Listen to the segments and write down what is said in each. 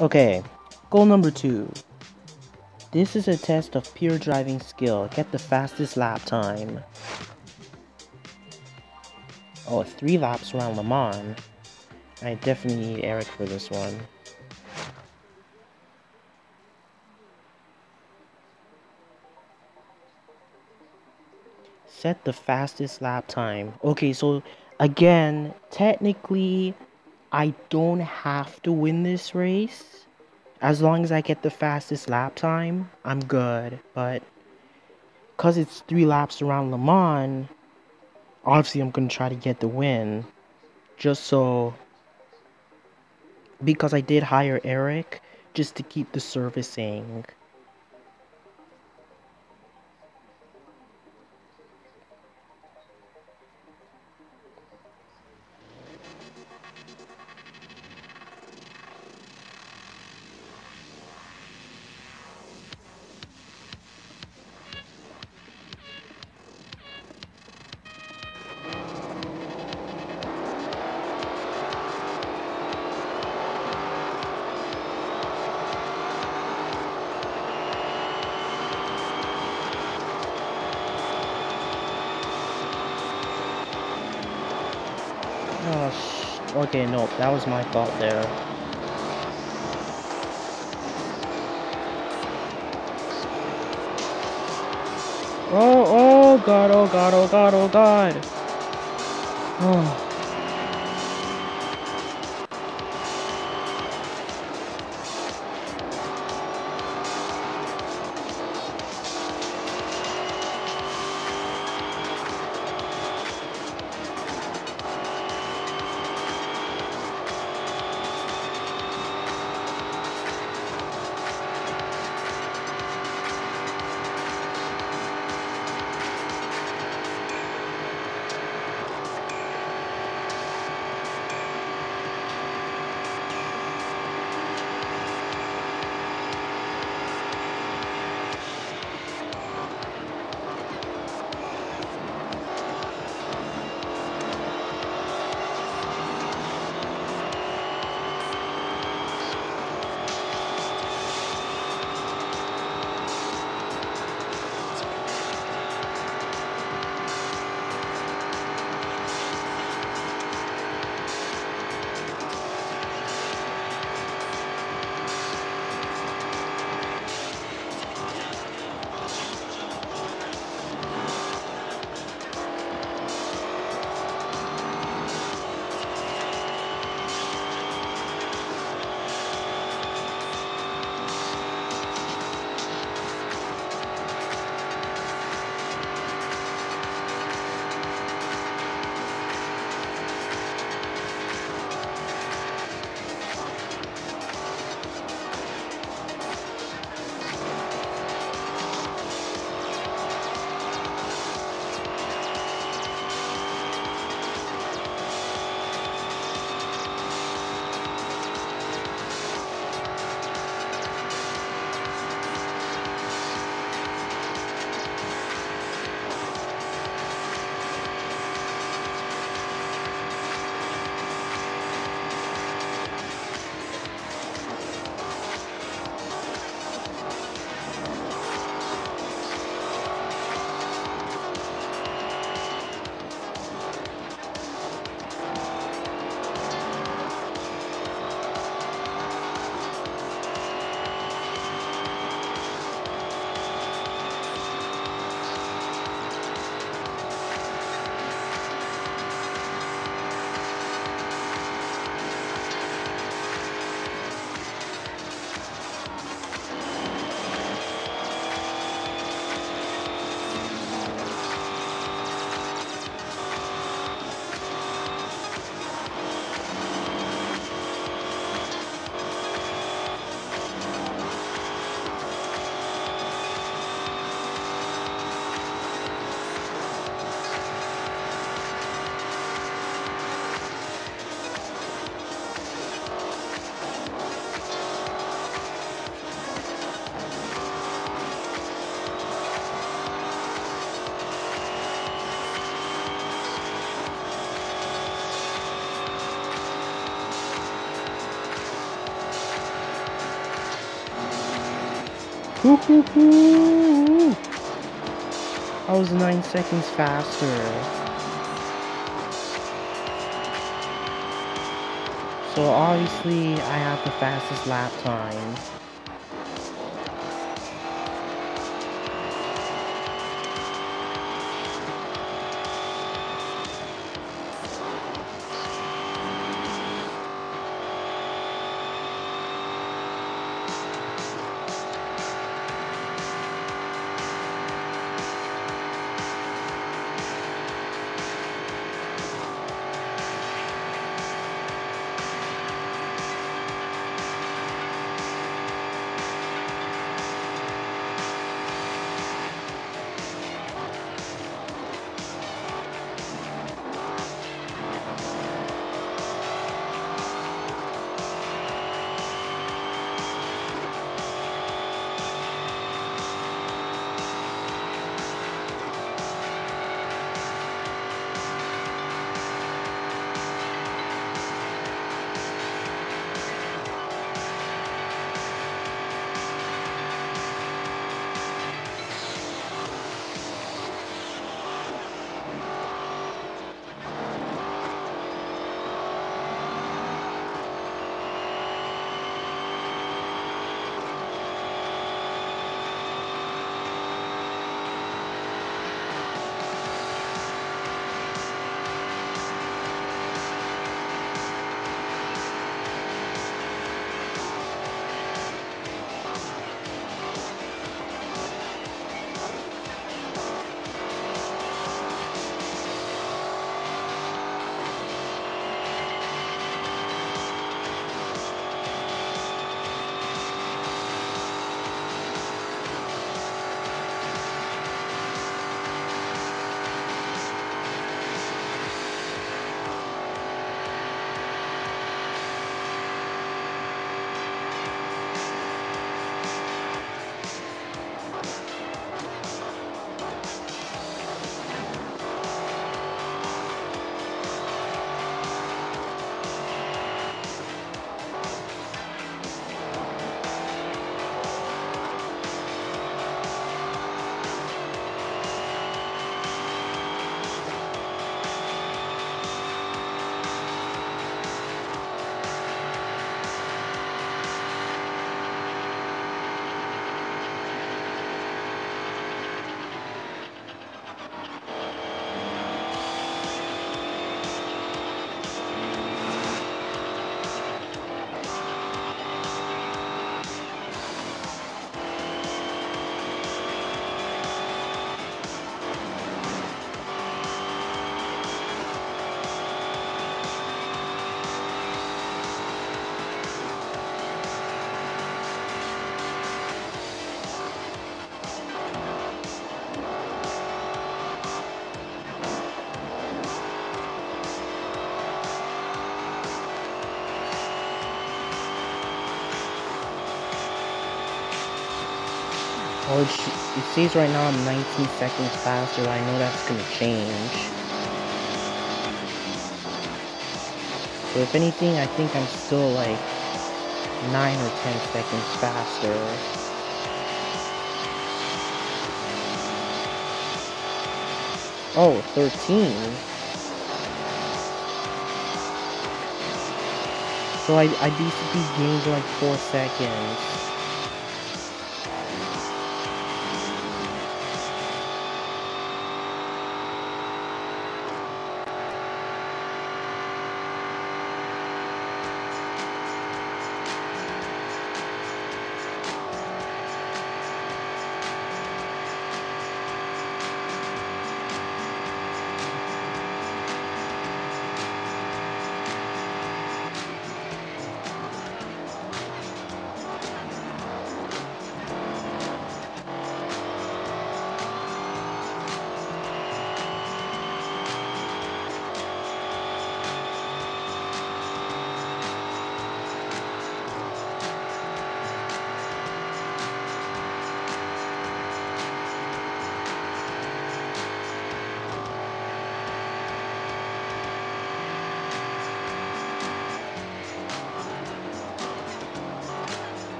Okay, goal number 2. This is a test of pure driving skill. Get the fastest lap time. Oh, 3 laps around Le Mans. I definitely need Eric for this one. Set the fastest lap time. Okay, so again, technically, I don't have to win this race. As long as I get the fastest lap time, I'm good. But because it's 3 laps around Le Mans, obviously I'm going to try to get the win. Just so, because I did hire Eric, just to keep the servicing. Okay, no, that was my fault there. Oh god, oh god, oh god, oh god. Oh. Woo-hoo-hoo! I was 9 seconds faster. So obviously I have the fastest lap time. Well, it says right now I'm 19 seconds faster. I know that's gonna change. So if anything, I think I'm still like 9 or 10 seconds faster. Oh, 13. So I basically gained like 4 seconds.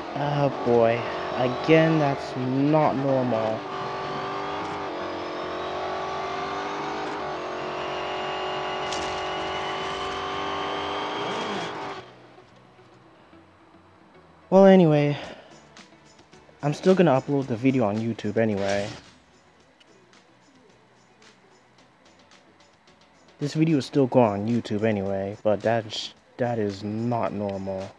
Oh boy. Again, that's not normal. Well, anyway, I'm still gonna upload the video on YouTube anyway. This video is still going on YouTube anyway, but that is not normal.